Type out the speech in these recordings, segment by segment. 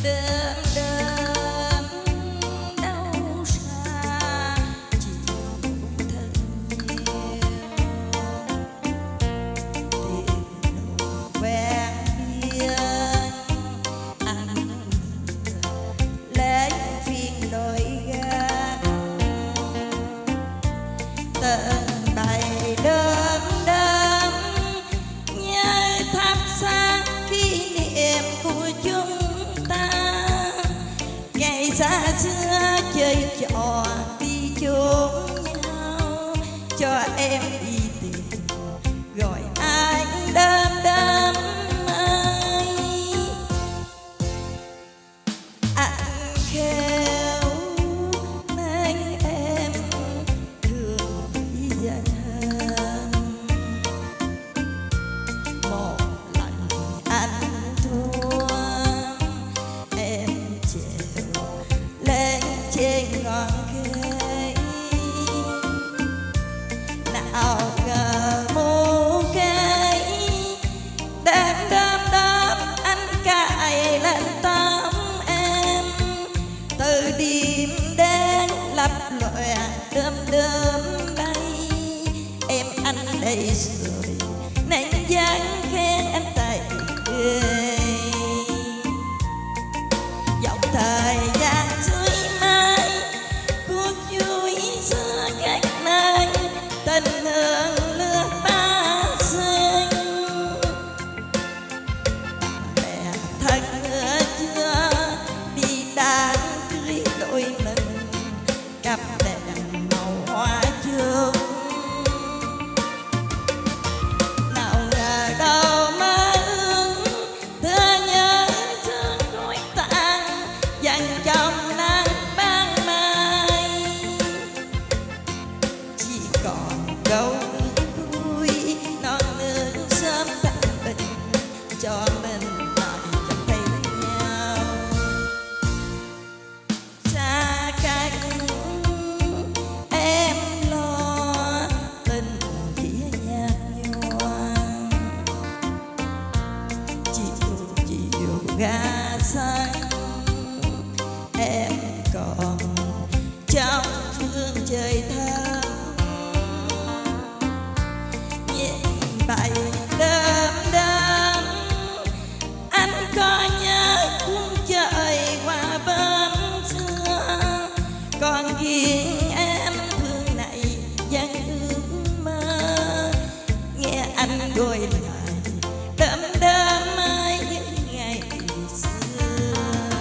đêm đêm đau xa chiều thân nhiều tìm nụ ven biên anh lấy phiên đôi gác tận bày đêm đêm nhớ thắp sáng kỷ niệm của chúng ta ngày xa xưa chơi trò đi chốn nhau cho em đi tìm gọi anh đêm đêm ơi anh khéo nên em thường đi dần hơn một lần anh thua em trèo lên trên ngọn cây nào ngờ mù cây đêm đêm đêm anh cài lên tóc em từ đêm đến lập lòe đơm đơm bay em anh đây rồi nên dáng khen anh tay dòng thời gian suy mai cuộc vui xưa cách nơi tình hương lướt ba xinh mẹ thân nữa chưa đi đám cưới đôi mình cặp đèn màu hoa chương nào ngờ đâu mơ ước thơ nhớ thương đôi tan dành trong nắng ban mai chỉ còn câu vui non nước sớm tắt bình cho mình lại chẳng thấy nhau xa cách em lo tình kia nhạt nhòa chiều ga xanh em còn trong phương trời thơm nhìn bày đêm đêm anh có nhớ khung trời qua bên xưa còn riêng em thương này vẫn ước mơ nghe anh gọi lại đêm đêm ơi những ngày xưa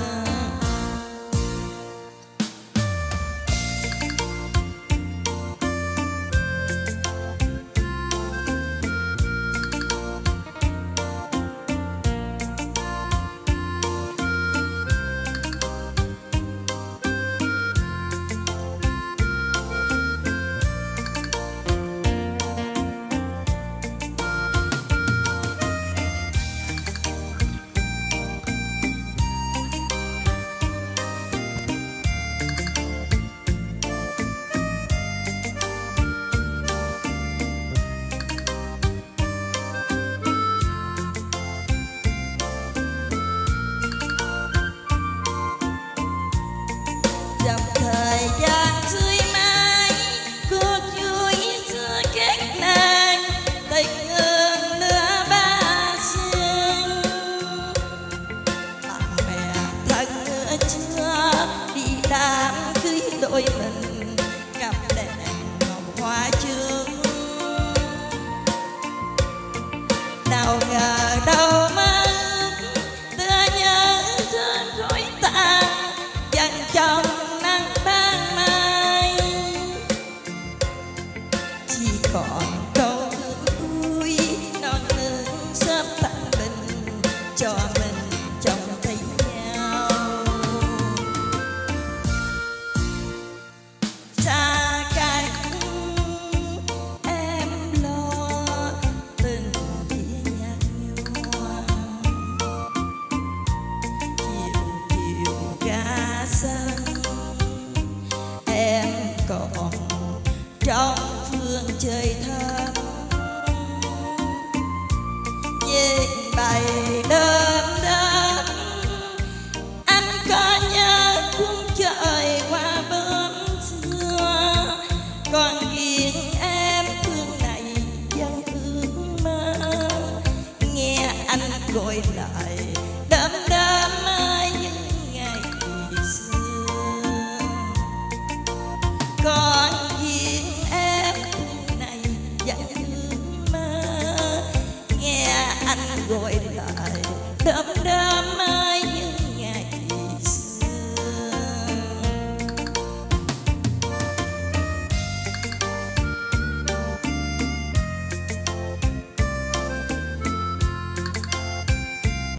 dòng thời gian suy mai cuộc vui xưa kết nang tình hương lửa ba xương bạn bè thân nữa chưa đi đám cưới đôi mình cặp đèn màu hoa chương nào ngờ đâu mơ tựa nhớ thương rối tan dần trong nắng ban mai chỉ còn câu vui non nước sớm tắt bình cho mình trông thấy nhau xa cách em lo tình kia nhạt nhòa chiều ga sân em còn trong phương trời thơm nhìn bày đêm đêm đẫm